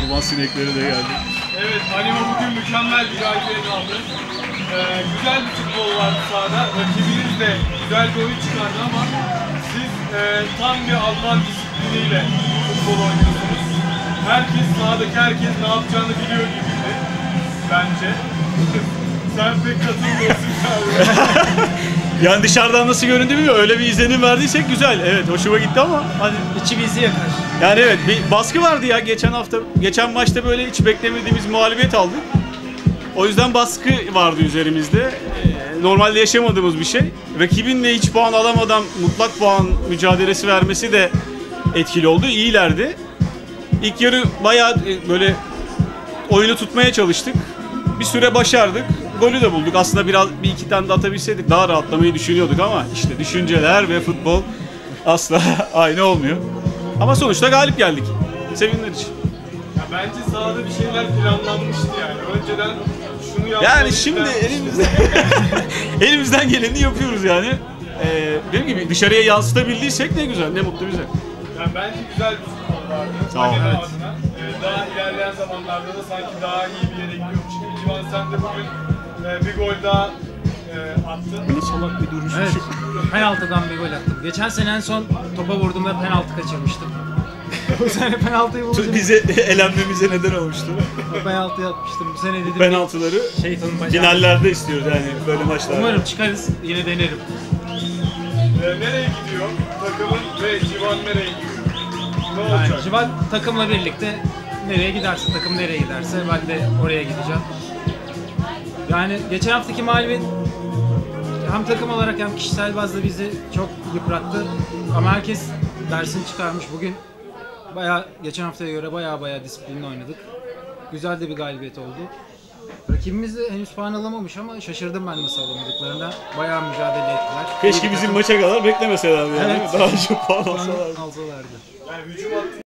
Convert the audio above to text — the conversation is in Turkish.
Çoban sinekleri de geldi. Evet, Anima bugün mükemmel bir galibiyet aldı. Güzel bir futbol vardı sahada. Rakibiniz de güzel bir oyun çıkardı ama siz tam bir Alman disipliniyle futbol oynuyorsunuz. Sahadaki herkes ne yapacağını biliyor gibiydi bence. Sen pek katılmıyorsun galiba. Yani dışarıdan nasıl göründü bilmiyorum. Öyle bir izlenim verdiysek güzel. Evet, hoşuma gitti ama hani İçi bizi yakar. yani evet, bir baskı vardı ya geçen maçta böyle hiç beklemediğimiz mağlubiyet aldık. O yüzden baskı vardı üzerimizde. Normalde yaşamadığımız bir şey. Rakibinle hiç puan alamadan mutlak puan mücadelesi vermesi de etkili oldu. İyilerdi. İlk yarı bayağı böyle oyunu tutmaya çalıştık. Bir süre başardık. Golü de bulduk. Aslında bir iki tane de atabilseydik daha rahatlamayı düşünüyorduk ama işte düşünceler ve futbol asla aynı olmuyor. Ama sonuçta galip geldik. Sevindirici. Ya bence sahada bir şeyler planlanmıştı yani. Önceden şunu yapmalıyız. Yani şimdi elimizden geleni yapıyoruz yani. Dediğim gibi dışarıya yansıtabildiysek ne güzel, ne mutlu bize. Yani bence güzel bir futbol vardı. Sağ ol. Evet. Daha ilerleyen zamanlarda da sanki daha iyi bir yere gidiyormuş gibi. Civan sen de bugün bir gol daha attın. Böyle salak bir duruş. Evet. Penaltıdan bir gol attım. Geçen sene en son topa vurduğumda penaltı kaçırmıştım. Bu sene penaltıyı bulacağım. Bize elenmemize neden olmuştu. Penaltıyı atmıştım. Bu sene dedim Penaltıları şeytanın bacağı. finallerde istiyoruz yani böyle maçlarda. Umarım çıkarız. Yine denerim. Nereye gidiyor takımın ve Civan nereye gidiyor? Ne olacak? Yani Civan takımla birlikte nereye giderse, takım nereye giderse ben de oraya gideceğim. Yani geçen haftaki mağlubiyet hem takım olarak hem kişisel bazda bizi çok yıprattı. Ama herkes dersini çıkarmış. Bugün geçen haftaya göre bayağı disiplinli oynadık. Güzel de bir galibiyet oldu. Rakibimiz de henüz puan alamamış ama şaşırdım ben nasıl alamadıklarına. Bayağı mücadele ettiler. Keşke bizim maça kadar beklemeselerdi yani. Evet. Daha çok puan alsalardı. Alsalardı. Yani hücum hattı